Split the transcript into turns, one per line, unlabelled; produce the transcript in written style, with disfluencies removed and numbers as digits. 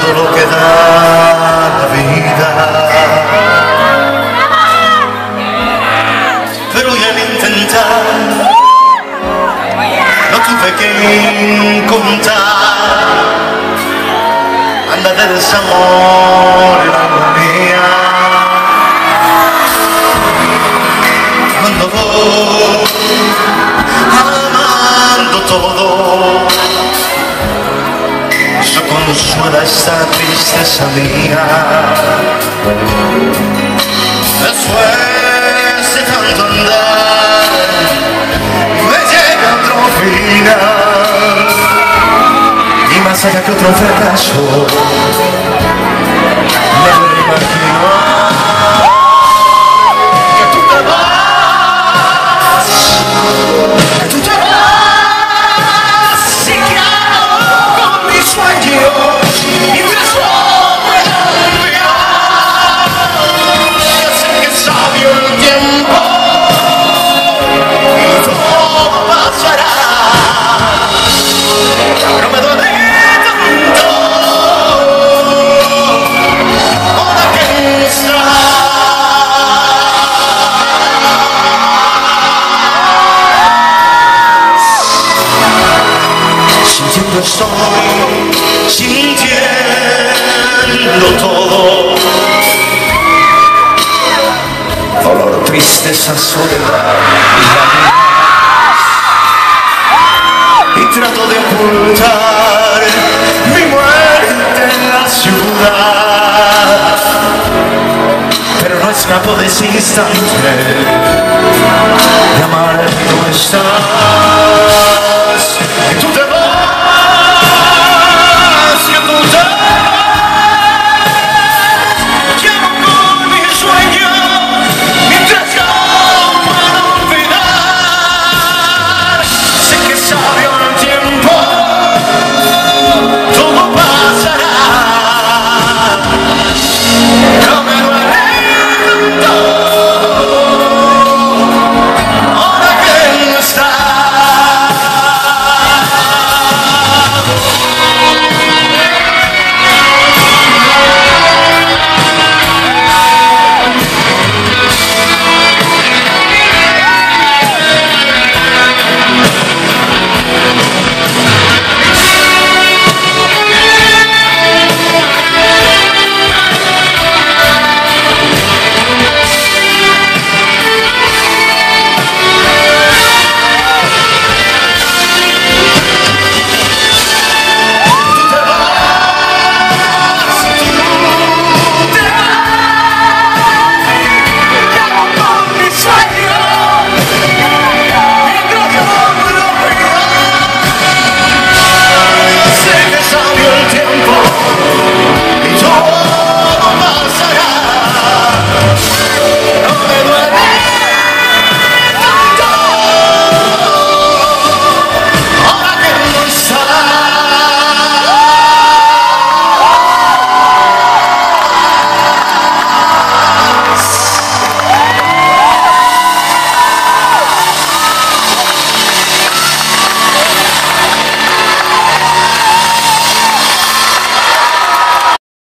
todo lo que da la vida. Pero ya al intentar no tuve que encontrar anda del desamor y la agonía. Cuando voy amando todo, eso consuela esta tristeza mía. Después de tanto andar me llega otro final, y más allá que otro fracaso me lo imagino. Que tú te vas, que tú te vas, y que hago con mis sueños y me sobre la olvidar. Sé que es sabio el tiempo y todo pasará, pero me duele tanto ahora que estás. Sintiendo estoy, sintiendo todo, dolor, tristeza, soledad y trato de ocultar mi muerte en la ciudad, pero no escapo de ese instante de amar y no estar.